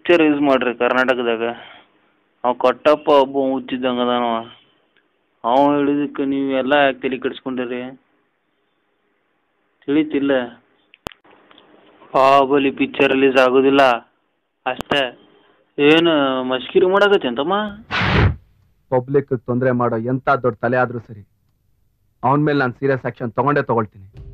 Picture use ಮಾಡ್ರಿ ಕರ್ನಾಟಕದಾಗ. ಅವ ಕೊಟ್ಟಪ್ಪ ಒಬ್ಬ ಹುಚ್ಚಿದ್ದಂಗ ಅದಾನವ. ಅವ ಹೇಳಿದಕ್ಕೆ ನೀವು ಎಲ್ಲ ಯಾಕೆ ತಲೆ ಕೆಡಿಸ್ಕೊಂಡಿರಿ? ತಿಳಿತಿಲ್ಲ. ಬಾಹುಬಲಿ ಪಿಕ್ಚರ್ ರಿಲೀಸ್ ಆಗೋದಿಲ್ಲ ಅಷ್ಟೇ. ಏನು ಮಸ್ಕಿರಿ ಮಾಡಾಕತ್ತೆ ಅಂತಮ್ಮ? ಪಬ್ಲಿಕ್ ತೊಂದರೆ ಮಾಡೋ ಎಂತ ದೊಡ್ಡ ತಲೆ ಆದ್ರೂ ಸರಿ, ಅವನ ಮೇಲೆ ನಾನು ಸೀರಿಯಸ್ ಆಕ್ಷನ್ ತಗೊಳ್ತೀನಿ.